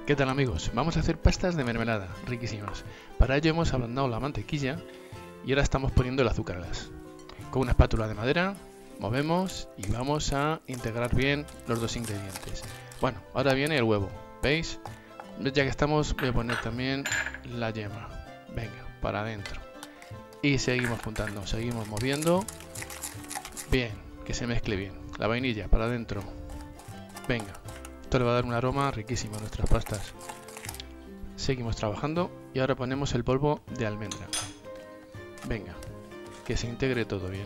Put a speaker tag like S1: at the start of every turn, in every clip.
S1: ¿Qué tal amigos? Vamos a hacer pastas de mermelada, riquísimas. Para ello hemos ablandado la mantequilla y ahora estamos poniendo el azúcarlas. Con una espátula de madera movemos y vamos a integrar bien los dos ingredientes. Bueno, ahora viene el huevo, ¿veis? Ya que estamos voy a poner también la yema. Venga, para adentro. Y seguimos juntando, seguimos moviendo. Bien, que se mezcle bien. La vainilla para adentro. Venga. Esto le va a dar un aroma riquísimo a nuestras pastas. Seguimos trabajando y ahora ponemos el polvo de almendra. Venga, que se integre todo bien.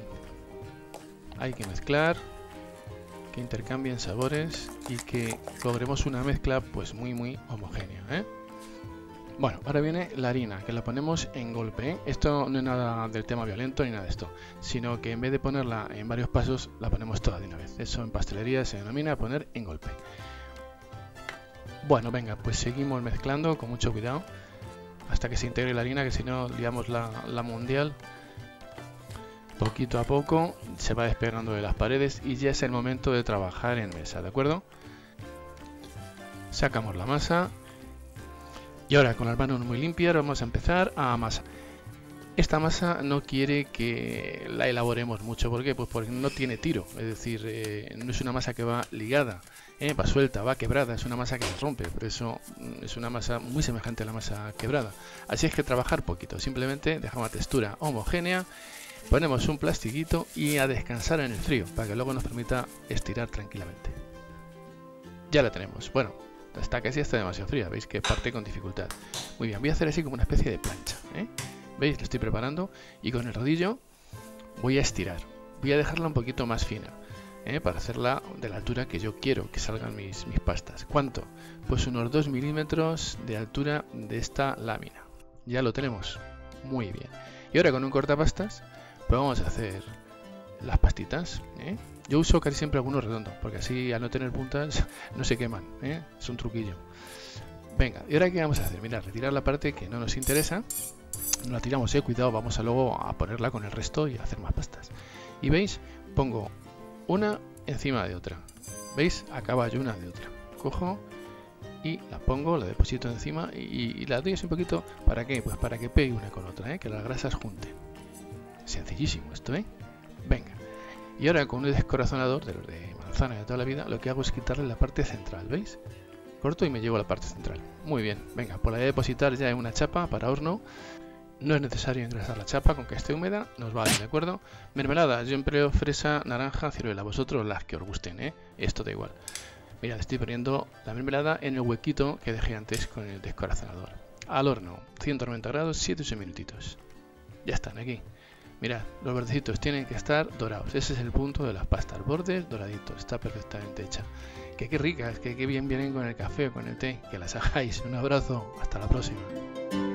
S1: Hay que mezclar, que intercambien sabores y que logremos una mezcla pues muy homogénea, ¿eh? Bueno, ahora viene la harina, que la ponemos en golpe, ¿eh? Esto no es nada del tema violento ni nada de esto, sino que en vez de ponerla en varios pasos, la ponemos toda de una vez. Eso en pastelería se denomina poner en golpe. Bueno, venga, pues seguimos mezclando con mucho cuidado hasta que se integre la harina, que si no liamos la mundial. Poquito a poco se va despegando de las paredes y ya es el momento de trabajar en mesa, ¿de acuerdo? Sacamos la masa y ahora con las manos muy limpias vamos a empezar a amasar. Esta masa no quiere que la elaboremos mucho, ¿por qué? Pues porque no tiene tiro, es decir, no es una masa que va ligada, va suelta, va quebrada, es una masa que se rompe, por eso es una masa muy semejante a la masa quebrada. Así es que trabajar poquito, simplemente dejamos la textura homogénea, ponemos un plastiquito y a descansar en el frío, para que luego nos permita estirar tranquilamente. Ya la tenemos, bueno, está demasiado fría, veis que parte con dificultad. Muy bien, voy a hacer así como una especie de plancha, ¿veis? Lo estoy preparando y con el rodillo voy a estirar. Voy a dejarla un poquito más fina, para hacerla de la altura que yo quiero que salgan mis pastas. ¿Cuánto? Pues unos 2 milímetros de altura de esta lámina. Ya lo tenemos. Muy bien. Y ahora con un cortapastas, pues vamos a hacer las pastitas. Yo uso casi siempre algunos redondos, porque así al no tener puntas no se queman. Es un truquillo. Venga, ¿y ahora qué vamos a hacer? Mirad, retirar la parte que no nos interesa. No la tiramos, cuidado, vamos a luego a ponerla con el resto y a hacer más pastas. Y veis, pongo una encima de otra. ¿Veis? A caballo una de otra. Cojo y la pongo, la deposito encima y la doy así un poquito. ¿Para qué? Pues para que pegue una con otra, que las grasas junten. Sencillísimo esto, Venga. Y ahora con un descorazonador de los de manzana de toda la vida, lo que hago es quitarle la parte central, ¿veis? Corto y me llevo a la parte central. Muy bien, venga, pues la voy a depositar ya en una chapa para horno. No es necesario engrasar la chapa, con que esté húmeda nos vale, ¿de acuerdo? Mermelada, yo empleo fresa, naranja, ciruela, vosotros las que os gusten, esto da igual. Mirad, estoy poniendo la mermelada en el huequito que dejé antes con el descorazonador. Al horno, 190 grados, 7-8 minutitos. Ya están aquí. Mirad, los bordecitos tienen que estar dorados. Ese es el punto de las pastas, bordes doraditos, está perfectamente hecha. Que qué ricas, que qué bien vienen con el café o con el té, que las hagáis. Un abrazo, hasta la próxima.